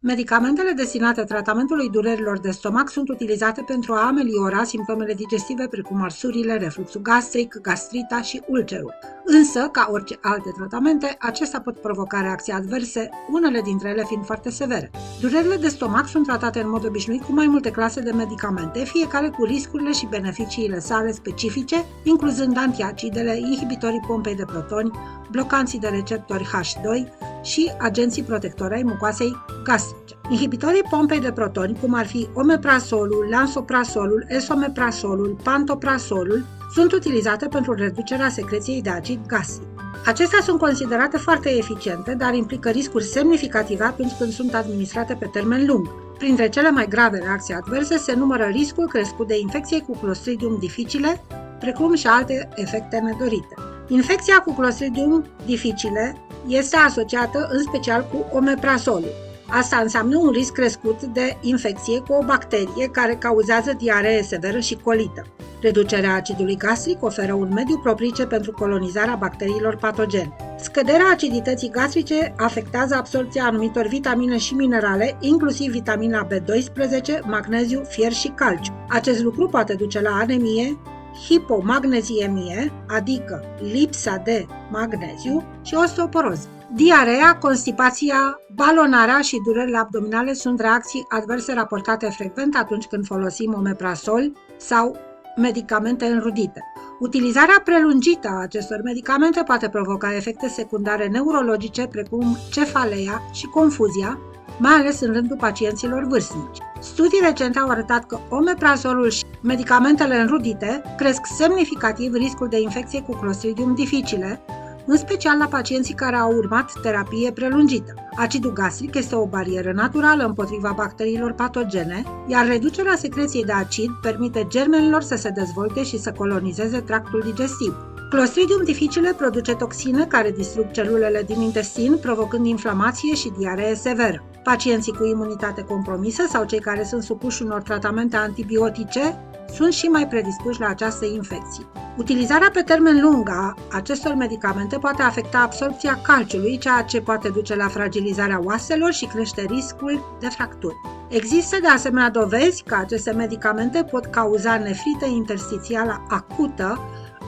Medicamentele destinate tratamentului durerilor de stomac sunt utilizate pentru a ameliora simptomele digestive precum arsurile, refluxul gastric, gastrita și ulcerul. Însă, ca orice alte tratamente, acestea pot provoca reacții adverse, unele dintre ele fiind foarte severe. Durerile de stomac sunt tratate în mod obișnuit cu mai multe clase de medicamente, fiecare cu riscurile și beneficiile sale specifice, incluzând antiacidele, inhibitorii pompei de protoni, blocanții de receptori H2 și agenții protectori ai mucoasei gastrice. Inhibitorii pompei de protoni, cum ar fi omeprasolul, lansoprazolul, esomeprasolul, pantoprasolul, sunt utilizate pentru reducerea secreției de acid gastric. Acestea sunt considerate foarte eficiente, dar implică riscuri semnificative atunci când sunt administrate pe termen lung. Printre cele mai grave reacții adverse se numără riscul crescut de infecție cu Clostridium difficile, precum și alte efecte nedorite. Infecția cu Clostridium difficile este asociată în special cu omeprasolul. Asta înseamnă un risc crescut de infecție cu o bacterie care cauzează diaree severă și colită. Reducerea acidului gastric oferă un mediu propice pentru colonizarea bacteriilor patogene. Scăderea acidității gastrice afectează absorbția anumitor vitamine și minerale, inclusiv vitamina B12, magneziu, fier și calciu. Acest lucru poate duce la anemie, hipomagneziemie, adică lipsa de magneziu, și osteoporoză. Diarea, constipația, balonarea și durerile abdominale sunt reacții adverse raportate frecvent atunci când folosim omeprazol sau medicamente înrudite. Utilizarea prelungită a acestor medicamente poate provoca efecte secundare neurologice precum cefaleea și confuzia, mai ales în rândul pacienților vârstnici. Studii recente au arătat că omeprazolul și medicamentele înrudite cresc semnificativ riscul de infecție cu Clostridium difficile, în special la pacienții care au urmat terapie prelungită. Acidul gastric este o barieră naturală împotriva bacteriilor patogene, iar reducerea secreției de acid permite germenilor să se dezvolte și să colonizeze tractul digestiv. Clostridium difficile produce toxine care distrug celulele din intestin, provocând inflamație și diaree severă. Pacienții cu imunitate compromisă sau cei care sunt supuși unor tratamente antibiotice sunt și mai predispuși la această infecție. Utilizarea pe termen lung a acestor medicamente poate afecta absorbția calciului, ceea ce poate duce la fragilizarea oaselor și crește riscul de fracturi. Există de asemenea dovezi că aceste medicamente pot cauza nefrită interstițială acută,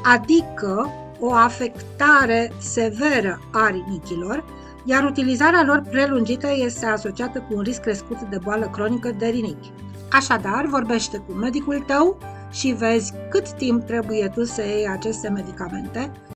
adică o afectare severă a rinichilor, iar utilizarea lor prelungită este asociată cu un risc crescut de boală cronică de rinichi. Așadar, vorbește cu medicul tău și vezi cât timp trebuie tu să iei aceste medicamente.